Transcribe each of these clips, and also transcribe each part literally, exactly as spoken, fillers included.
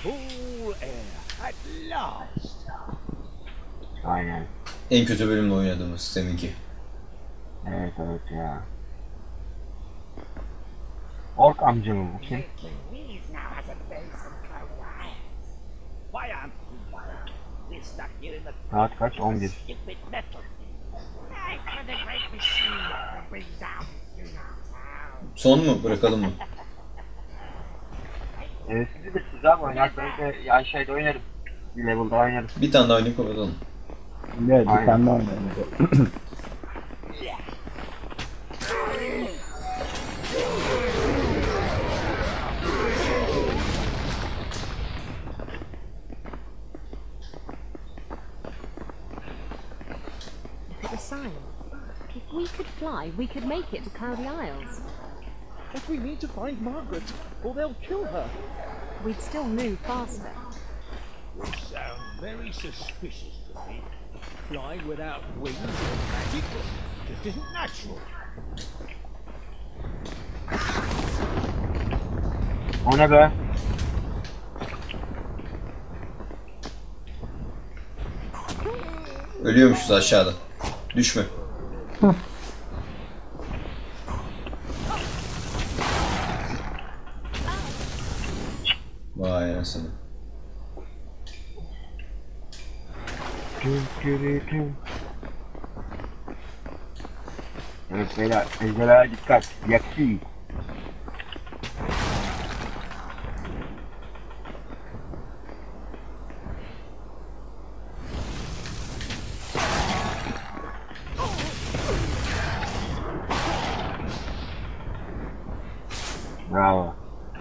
Cool air at last. Aynen. En kötü bölümde oynadığımız seninki. Evet evet ya. Ork amca mı bu kim? Saat kaç? on bir. Son mu? Bırakalım mı? Evet sizi de siz abi oynarsanız da ya şeyde oynarım. Bir level'da oynarım. Bir tane daha oynayıp kapatalım. Evet, bir Aynen. tane daha oynayalım. Look at the sign. If we could fly, we could make it to Cloudy Isles. But we need to find Margaret, or they'll kill her. We'd still move faster. You sound very suspicious to me. Flying without wings or magic just isn't natural. O ne be? Ölüyormuşuz aşağıda. Düşme. Vay anasını. Evet beyler, ejderhaya dikkat. Yaksi. Bravo.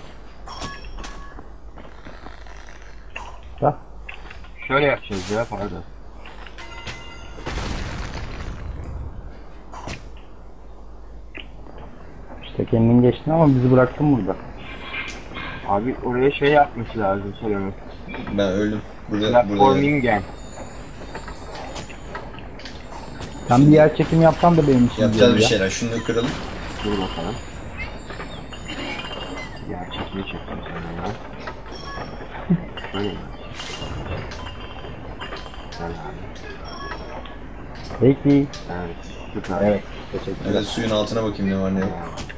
Bak. Şöyle yapacağız ya pardon. İşte kendin geçtin ama bizi bıraktın burada. Abi oraya şey yapması lazım söylemek. Ben öldüm. Burada, burada. Platforming gen. Sen bir yer çekim yapsan da benim için Yapacağız bir ya. şeyler. Şunu kıralım. Dur bakalım. Ya çekmeyi çektim sana ya. Şöyle mi? Güzel abi. Peki. Evet. Süper. Evet. Teşekkürler. Evet, suyun altına bakayım ne var ne yok.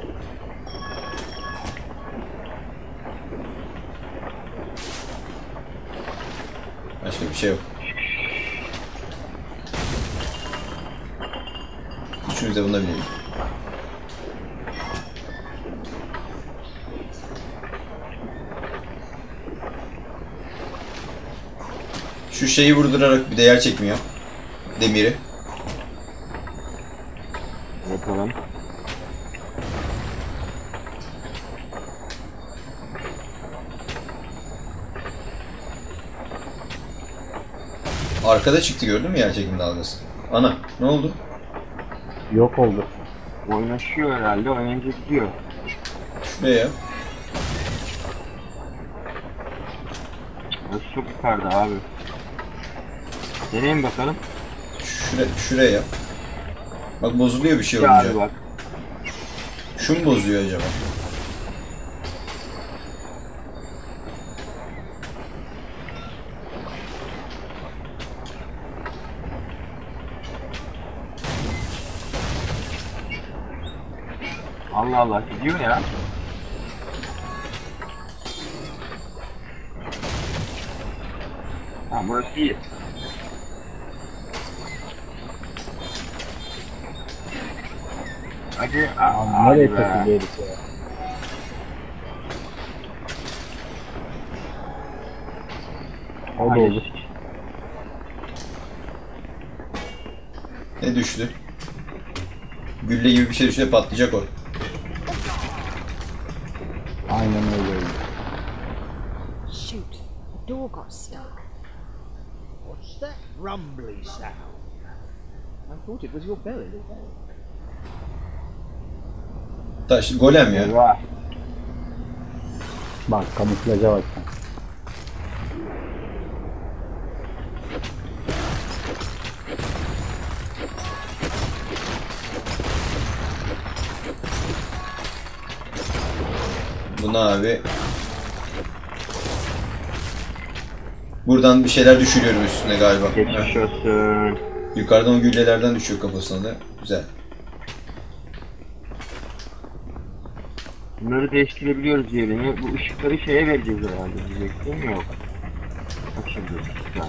Başka bir şey yok. Üçümüz de buna binelim. Şu şeyi vurdurarak bir de yer çekmiyor. Demiri. Yapalım. Arkada çıktı gördün mü yer çekim dalgası? Ana ne oldu? Yok oldu. Oynaşıyor herhalde. Oynayınca gidiyor. Şuraya yap. Burası çok yukarıda abi. Deneyin bakalım. Şuraya, şuraya yap. Bak bozuluyor bir şey Ya abi olunca. bak. Şu mu bozuyor acaba? Allah Allah gidiyor ya. Ha burası iyi. Hadi. Aa, Nereye hadi be. takılıyor herif ya? O da Hadi. oldu. Ne düştü? Gülle gibi bir şey düştü patlayacak o. Aynen öyle oldu. Shoot, the door got stuck. What's that rumbly sound? I thought it was your belly. Taş, golem ya. Eyvah. Bak kamuflaja bak sen. Bunu abi Buradan bir şeyler düşürüyorum üstüne galiba. Geçmiş Heh. olsun. Yukarıdan o güllelerden düşüyor kafasına da. Güzel. Bunları değiştirebiliyoruz yerini. Bu ışıkları şeye vereceğiz herhalde. Diyecektim yok. Bak şimdi. Güzel.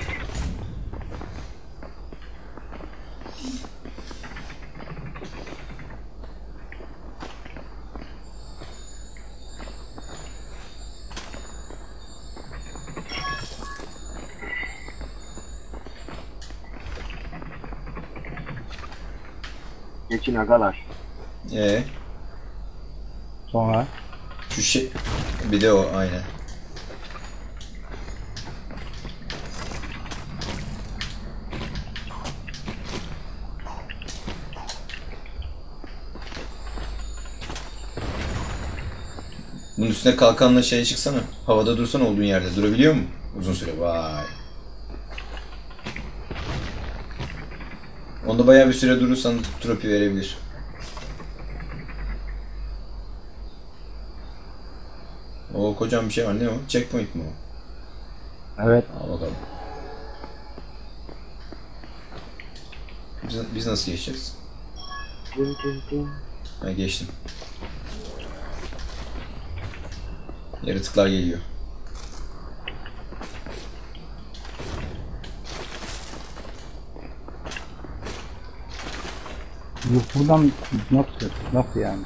Geçin agalar. Ee, Sonra şu şey... Bir de o aynen. Bunun üstüne kalkanla şeye çıksana. Havada dursana olduğun yerde. Durabiliyor mu? Uzun süre. Vay. Onda bayağı bir süre durursan tropi verebilir. O kocaman bir şey var. Ne o? Checkpoint mi o? evet. Al bakalım. Biz, biz nasıl geçeceğiz? Dın dın dın. Ha, geçtim. Yaratıklar geliyor. Yok, buradan nasıl? Nasıl yani?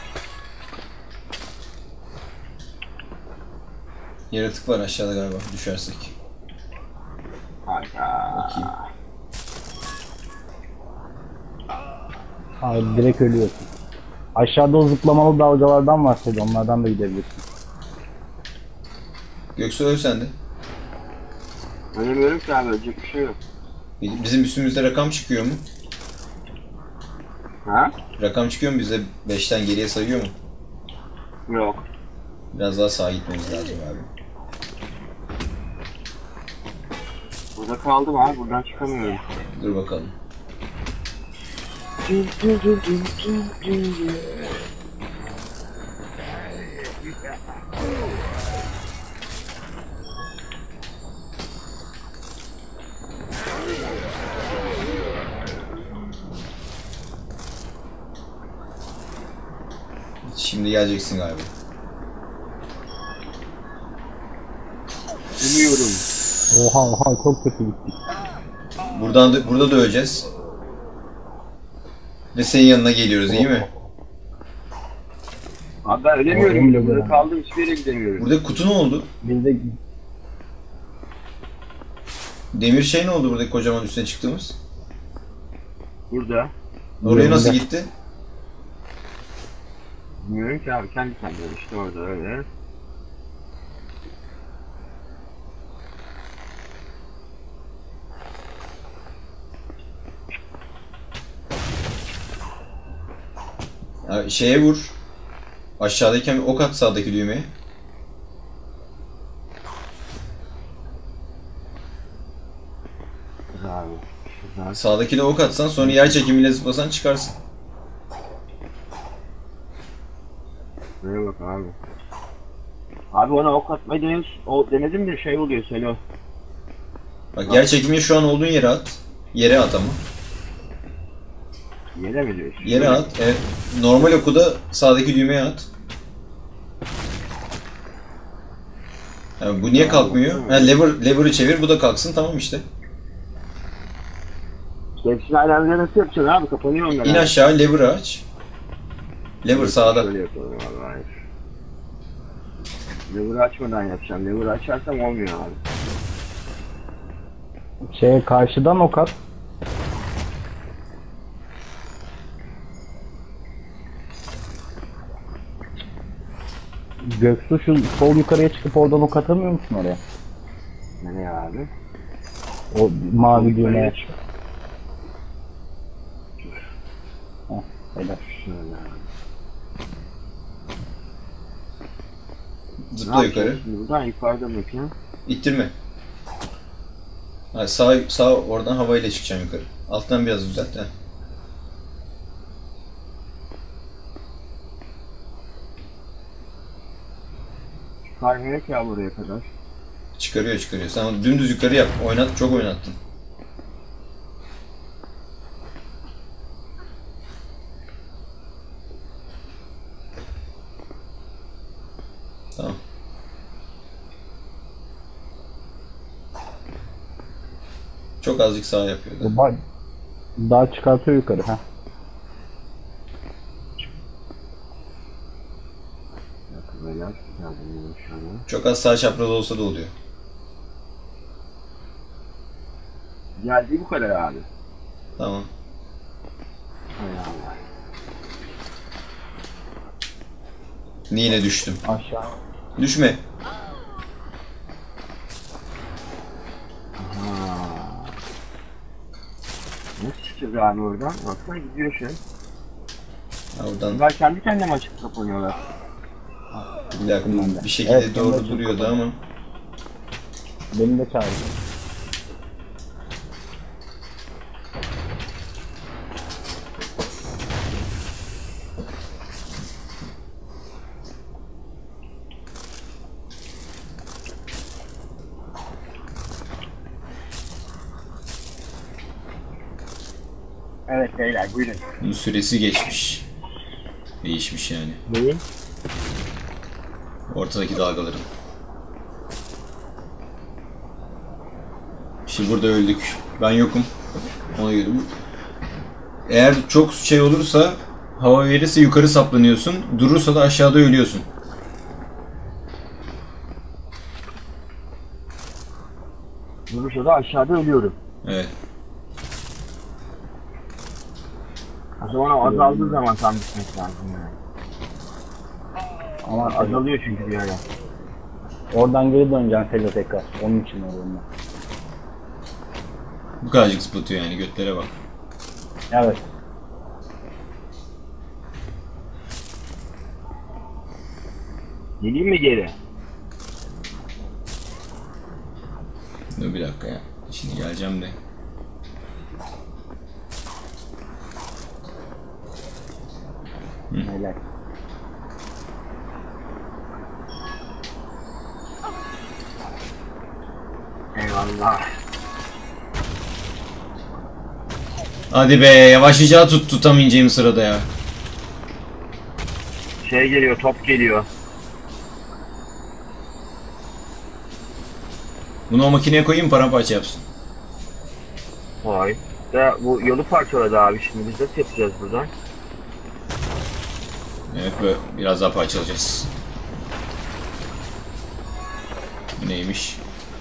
Yaratık var aşağıda galiba düşersek. Hayda. Bakayım. Abi direkt ölüyorsun. Aşağıda o zıplamalı dalgalardan bahsediyor. Onlardan da gidebilirsin. Göksu öl sen de. Ölemiyorum ki abi, ölecek bir şey yok. Bizim üstümüzde rakam çıkıyor mu? Ha? Rakam çıkıyor mu bize? beşten geriye sayıyor mu? Yok. Biraz daha sağa gitmemiz lazım abi. Burada kaldım abi, buradan çıkamıyorum. Dur bakalım. Şimdi geleceksin galiba. Bilmiyorum. Oha oha çok kötü gittik. Buradan da, burada da öleceğiz. Ve senin yanına geliyoruz, iyi mi? Abi ben ölemiyorum. Oğlum, Burada öyle. kaldım, hiçbir yere gidemiyorum. Burada kutu ne oldu? Biz de Demir şey ne oldu buradaki kocaman üstüne çıktığımız? Burada. Oraya nasıl Burada. gitti? Bilmiyorum ki abi, kendi kendine işte orada öyle. Ya şeye vur. Aşağıdayken ok at sağdaki düğmeye. Abi. Şuradan. Sağdakine ok atsan sonra yer çekimiyle zıplasan çıkarsın. Buraya bak abi. Abi ona ok atmayı denedim, o denedim de şey oluyor Selo. Bak yer çekimiyle şu an olduğun yere at. Yere at ama. Yere mi diyorsun? Yere at. Evet. Normal oku da sağdaki düğmeye at. Yani bu niye kalkmıyor? Ha, lever, lever'ı çevir, bu da kalksın, tamam işte. Hepsini aynı anda nasıl yapacaksın abi? Kapanıyor onlar. İn abi. aşağı, lever'ı aç. Lever sağda. Şöyle yapalım abi, hayır. Lever'ı açmadan yapacağım. Lever'ı açarsam olmuyor abi. şeye karşıdan ok at. Göksu şu sol yukarıya çıkıp oradan ok atamıyor musun oraya? Nereye abi? O mavi Yukarıya düğmeye. çık. Heh, öyle. Şöyle abi. Zıpla Ne yukarı. yapacağız şimdi buradan? Yukarıda bakayım. İttirme. Ha, sağ, sağ oradan havayla çıkacaksın yukarı. Alttan biraz düzelt. He. Çıkarmıyor ki ya buraya kadar. Çıkarıyor çıkarıyor. Sen dümdüz yukarı yap. Oynat, çok oynattın. Tamam. Çok azıcık sağ yapıyor da. Bu bak. Daha çıkartıyor yukarı ha. Böyle yap. Yardım şöyle. Çok az sağ çapraz olsa da oluyor. Geldi bu kadar abi. Tamam. Hay Allah. Yine düştüm. Aşağı. Düşme. Ha. Nasıl çıkacağız abi oradan? Baksana gidiyor şey. Ha, oradan Bunlar kendi kendine açıp kapanıyorlar. bir dakika Ben de. bir şekilde Evet, doğru ben de duruyordu çok- ama. Beni de çağırdı. Evet beyler buyurun. Bunun süresi geçmiş. Değişmiş yani. Neyin? Ortadaki dalgaların. Şimdi burada öldük. Ben yokum. Ona göre bu. Eğer çok şey olursa, hava verirse yukarı saplanıyorsun. Durursa da aşağıda ölüyorsun. Durursa da aşağıda ölüyorum. Evet. O zaman o azaldığı zaman tam düşmek lazım yani. Ama Azalıyor çünkü bir ara. oradan geri döneceksin Selo tekrar. Onun için oradan. Bu kadarcık zıplatıyor yani, götlere bak. Evet. Geleyim mi geri? Dur bir dakika ya. Şimdi geleceğim de. Helal. Eyvallah. Hadi be, yavaşlayacağı tut tutamayacağım sırada ya. Şey geliyor, top geliyor. Bunu o makineye koyayım, paramparça yapsın. Vay. Da bu yolu parçaladı abi şimdi. Biz nasıl yapacağız buradan? Evet, böyle biraz daha parçalayacağız. Bu neymiş?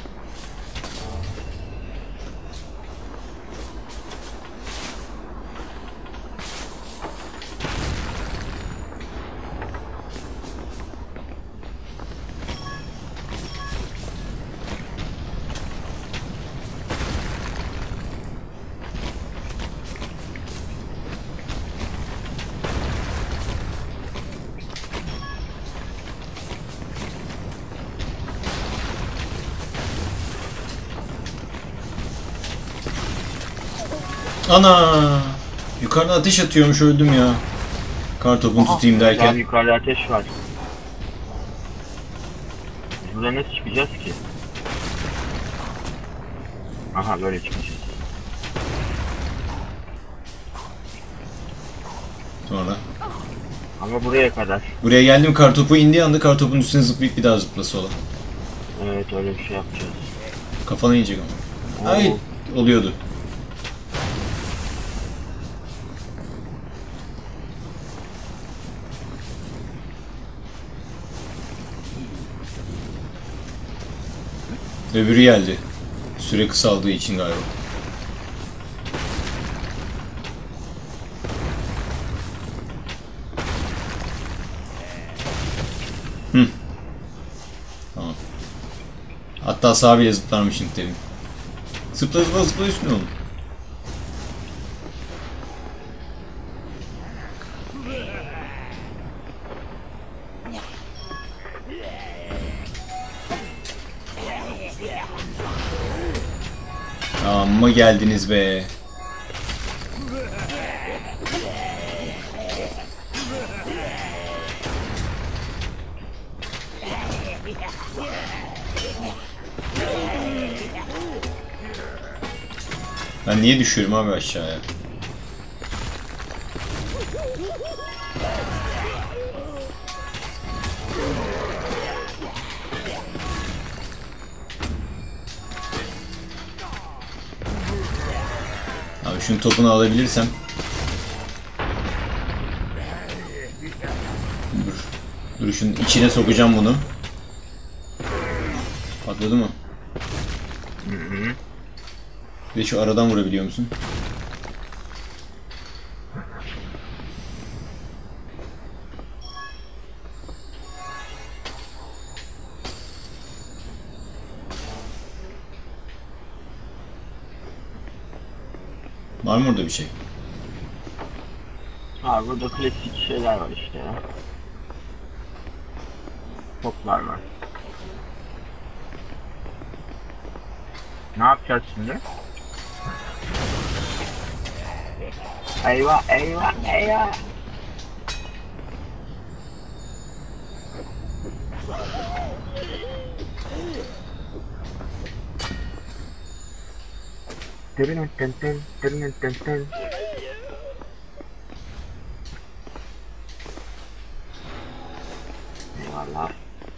Ana! Yukarıda ateş atıyormuş, öldüm ya. Kartopunu tutayım Daha derken. yukarıda ateş var. Biz buradan nasıl çıkacağız ki? Aha böyle çıkacağız. Sonra. Ama buraya kadar. Buraya geldim, kartopu indiği anda kartopun üstüne zıplayıp bir daha zıplası olan. Evet öyle bir şey yapacağız. Kafana yiyecek ama. Ay, oluyordu. Öbürü geldi. Süre kısaldığı için galiba. Hı. Tamam. Hatta sağa bile zıplarmışım demin. Zıpla zıpla zıpla üstüne oğlum. Amma geldiniz be. Ben niye düşüyorum abi aşağıya? Abi şunun topunu alabilirsem. Dur. Dur şunun içine sokacağım bunu. Patladı mı? Hı hı. Bir de şu aradan vurabiliyor musun? Var mı orada bir şey? Abi burada klasik şeyler var işte ya. Toplar var. Ne yapacağız şimdi? Eyvah eyvah eyvah. Tırın tın tın tırın tın tın. Eyvallah.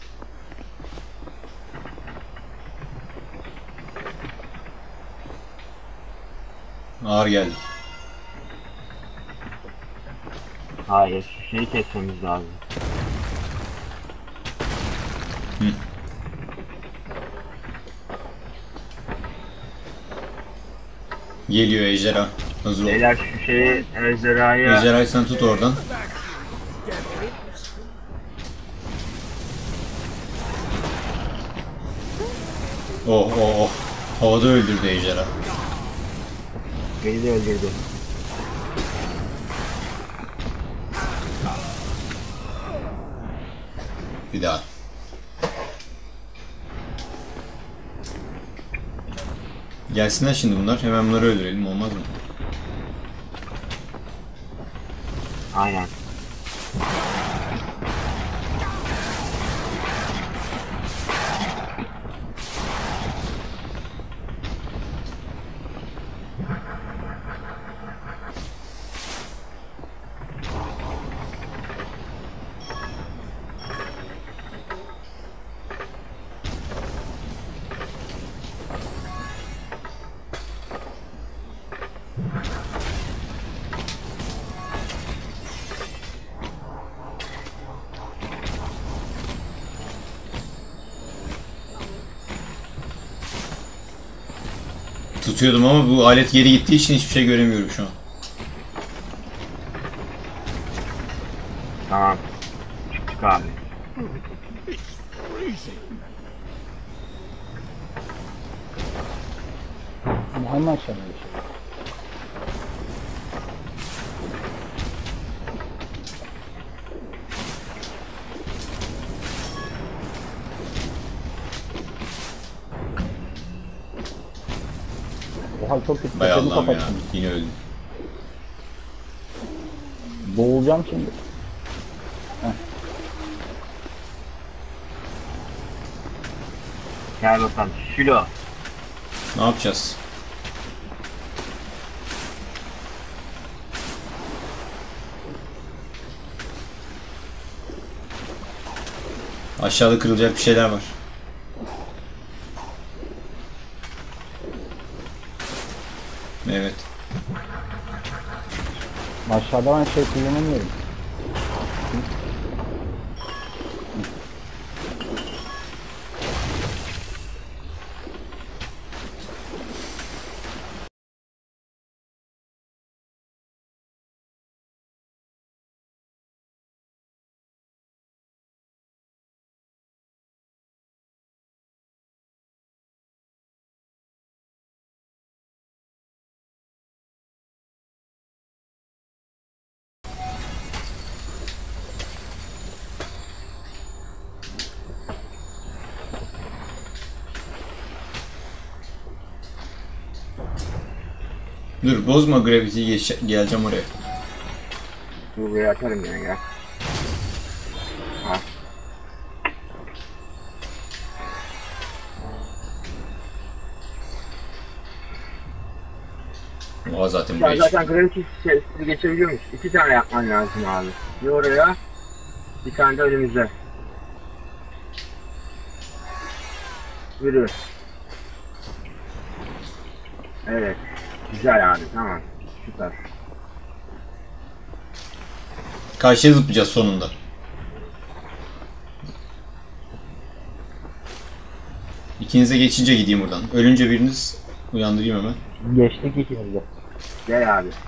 Ağır geldi. Hayır, şu şeyi kesmemiz lazım. Hı. Geliyor ejderha. Hazır ol. Beyler şu şeyi ejderhaya... Ejderhayı sen tut oradan. Oh oh oh. Havada öldürdü ejderha. Beni de öldürdü. Bir daha. Gelsinler şimdi bunlar. Hemen bunları öldürelim, olmaz mı? Aynen. Tutuyordum ama bu alet geri gittiği için hiçbir şey göremiyorum şu an. Tamam. Çıktık abi. Var mı aşağıda bir şey? Oha çok kötü. Bay Kapıyı Allah'ım ya. kapattım. Yine öldüm. Boğulacağım şimdi. Gel bakalım. Şilo. Ne yapacağız? Aşağıda kırılacak bir şeyler var. Evet. Aşağıda ben şey kullanamıyorum. Dur bozma Gravity'yi geç- geleceğim oraya. Buraya atarım yine gel. Ha. O zaten Ya buraya zaten çıktı. Gravity sesi geçebiliyormuş. İki tane yapman lazım abi. Bir oraya, bir tane de önümüze. Yürü. Evet. Güzel abi, tamam. Süper. Karşıya zıplayacağız sonunda. İkinize geçince gideyim buradan. Ölünce biriniz uyandırayım hemen. Geçtik ikimiz de. Gel abi.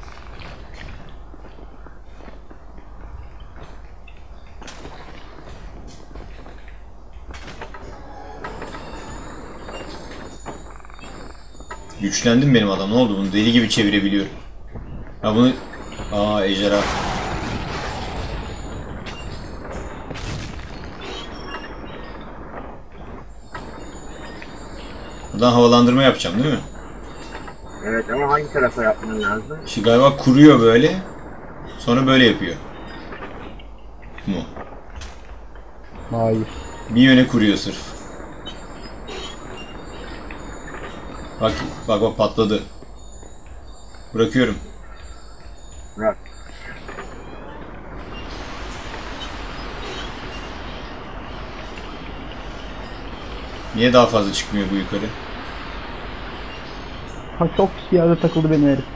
Güçlendim benim adam. Ne oldu? Bunu deli gibi çevirebiliyorum. Ha bunu... Aa ejderha. Buradan havalandırma yapacağım değil mi? Evet ama hangi tarafa yapman lazım? Şimdi galiba kuruyor böyle. Sonra böyle yapıyor. Mu. Hayır. Bir yöne kuruyor sırf. Bak bak bak patladı. Bırakıyorum. Bırak. Niye daha fazla çıkmıyor bu yukarı? Ha çok pis bir yerde takıldı benim herif.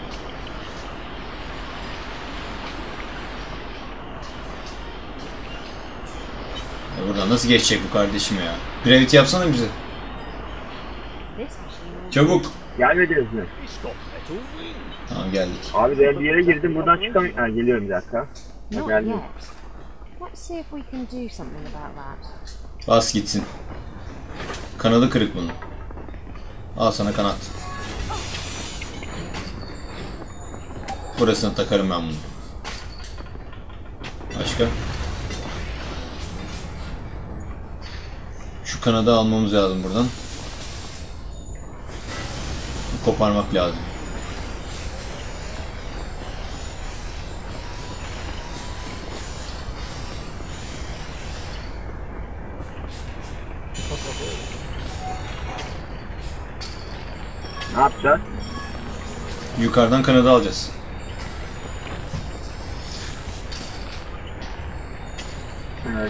Ya buradan nasıl geçecek bu kardeşim ya? Gravity yapsana bize. This machine will Çabuk. Gelmediniz mi? It's got metal wings. Tamam geldik. Abi ben bir yere girdim buradan çıkamıyorum. Ha, geliyorum bir dakika. not geldim. yet. Let's see if we can do something about that. Bas gitsin. Kanadı kırık bunun. Al sana kanat. Burasına takarım ben bunu. Başka? Şu kanadı almamız lazım buradan. Koparmak lazım. Ne yapacağız? Yukarıdan kanadı alacağız. Evet.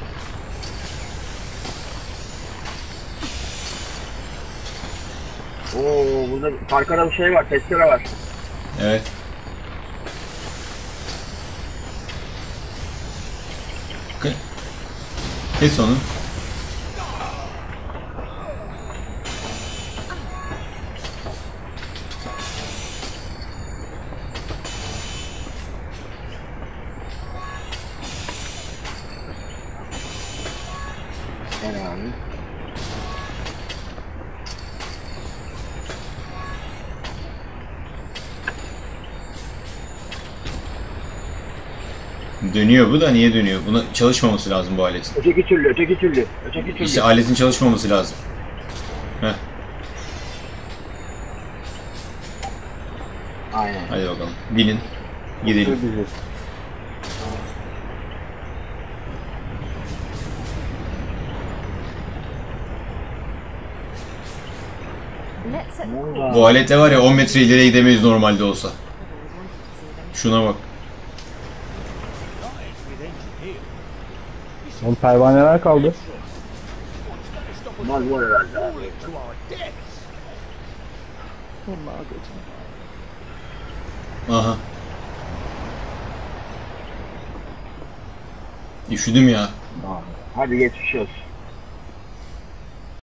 Oo, burada arkada bir şey var, testere var. Evet. K- Kes onu. Gel abi. Dönüyor bu da niye dönüyor? Buna çalışmaması lazım bu aletin. Öteki türlü, öteki türlü, öteki türlü. İşte aletin çalışmaması lazım. Heh, Aynen. hadi bakalım. Binin. Gidelim. Bizi. Let's set the Ne oldu course. abi? Bu aletle var ya on metre ileriye gidemeyiz normalde olsa. I've always wanted to see them. Şuna bak. Lies with engineers. Oğlum pervaneler kaldı. What's that to stop us Olmaz bu herhalde abi. falling to our deaths? Aha. Üşüdüm ya. Hadi geçmiş olsun.